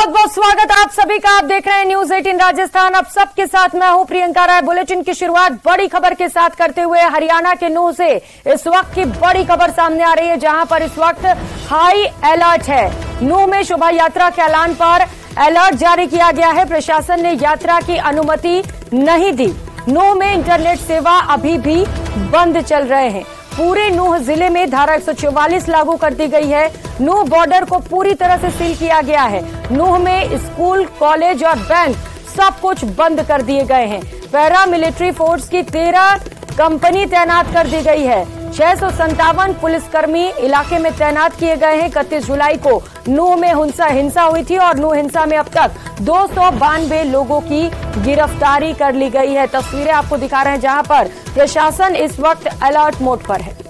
बहुत स्वागत आप सभी का। आप देख रहे हैं न्यूज 18 राजस्थान। अब सबके साथ मैं हूं प्रियंका राय। बुलेटिन की शुरुआत बड़ी खबर के साथ करते हुए हरियाणा के नूह से इस वक्त की बड़ी खबर सामने आ रही है, जहां पर इस वक्त हाई अलर्ट है। नूह में शोभा यात्रा के ऐलान पर अलर्ट जारी किया गया है। प्रशासन ने यात्रा की अनुमति नहीं दी। नूह में इंटरनेट सेवा अभी भी बंद चल रहे हैं। पूरे नूह जिले में धारा 144 लागू कर दी गई है। नूह बॉर्डर को पूरी तरह से सील किया गया है। नूह में स्कूल, कॉलेज और बैंक सब कुछ बंद कर दिए गए हैं। पैरा मिलिट्री फोर्स की 13 कंपनी तैनात कर दी गई है। 657 पुलिसकर्मी इलाके में तैनात किए गए हैं। 31 जुलाई को नूह में हिंसा हुई थी और नूह हिंसा में अब तक 292 लोगों की गिरफ्तारी कर ली गई है। तस्वीरें आपको दिखा रहे हैं, जहां पर प्रशासन इस वक्त अलर्ट मोड पर है।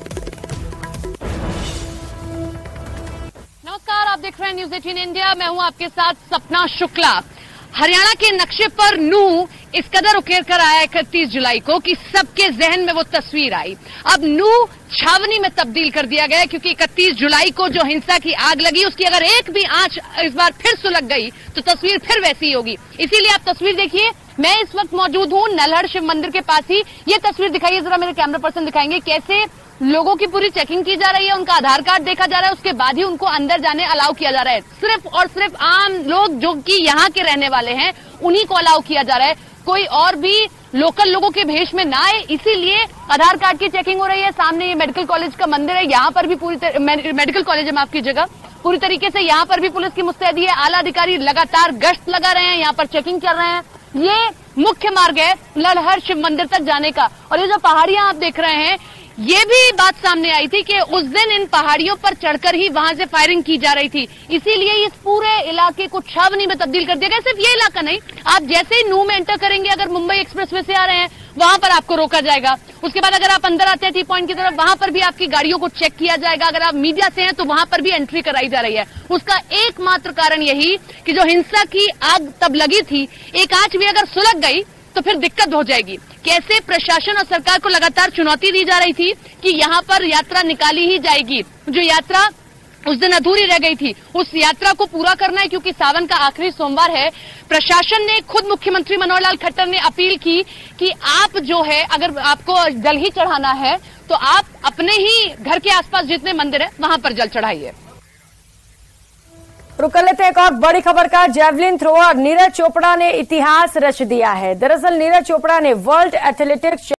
नमस्कार, आप देख रहे हैं न्यूज 18 इंडिया। मैं हूं आपके साथ सपना शुक्ला। हरियाणा के नक्शे पर नूह इस कदर उकेर कर आया 31 जुलाई को कि सबके जहन में वो तस्वीर आई। अब नूह छावनी में तब्दील कर दिया गया, क्योंकि 31 जुलाई को जो हिंसा की आग लगी, उसकी अगर एक भी आंच इस बार फिर सुलग गई तो तस्वीर फिर वैसी ही होगी। इसीलिए आप तस्वीर देखिए। मैं इस वक्त मौजूद हूं नल्हड़ शिव मंदिर के पास ही। ये तस्वीर दिखाइए जरा, मेरे कैमरा पर्सन दिखाएंगे कैसे लोगों की पूरी चेकिंग की जा रही है, उनका आधार कार्ड देखा जा रहा है, उसके बाद ही उनको अंदर जाने अलाउ किया जा रहा है। सिर्फ और सिर्फ आम लोग जो कि यहाँ के रहने वाले हैं उन्हीं को अलाउ किया जा रहा है। कोई और भी लोकल लोगों के भेष में ना आए, इसीलिए आधार कार्ड की चेकिंग हो रही है। सामने ये मेडिकल कॉलेज का मंदिर है, यहाँ पर भी मेडिकल कॉलेज है, माफ कीजिएगा, पूरी तरीके से यहाँ पर भी पुलिस की मुस्तैदी है। आला अधिकारी लगातार गश्त लगा रहे हैं, यहाँ पर चेकिंग कर रहे हैं। ये मुख्य मार्ग है नल्हड़ शिव मंदिर तक जाने का। और ये जो पहाड़ियां आप देख रहे हैं, ये भी बात सामने आई थी कि उस दिन इन पहाड़ियों पर चढ़कर ही वहां से फायरिंग की जा रही थी। इसीलिए इस पूरे इलाके को छावनी में तब्दील कर दिया गया। सिर्फ ये इलाका नहीं, आप जैसे ही नूह में एंटर करेंगे, अगर मुंबई एक्सप्रेसवे से आ रहे हैं, वहां पर आपको रोका जाएगा। उसके बाद अगर आप अंदर आते हैं टी पॉइंट की तरफ, वहां पर भी आपकी गाड़ियों को चेक किया जाएगा। अगर आप मीडिया से हैं तो वहां पर भी एंट्री कराई जा रही है। उसका एकमात्र कारण यही कि जो हिंसा की आग तब लगी थी, एक आंच भी अगर सुलग गई तो फिर दिक्कत हो जाएगी। कैसे प्रशासन और सरकार को लगातार चुनौती दी जा रही थी कि यहाँ पर यात्रा निकाली ही जाएगी। जो यात्रा उस दिन अधूरी रह गई थी, उस यात्रा को पूरा करना है, क्योंकि सावन का आखिरी सोमवार है। प्रशासन ने खुद मुख्यमंत्री मनोहर लाल खट्टर ने अपील की कि आप जो है, अगर आपको जल ही चढ़ाना है तो आप अपने ही घर के आसपास जितने मंदिर है वहां पर जल चढ़ाइए। रुक लेते हैं एक और बड़ी खबर का। जेवलिन थ्रोअर नीरज चोपड़ा ने इतिहास रच दिया है। दरअसल नीरज चोपड़ा ने वर्ल्ड एथलेटिक्स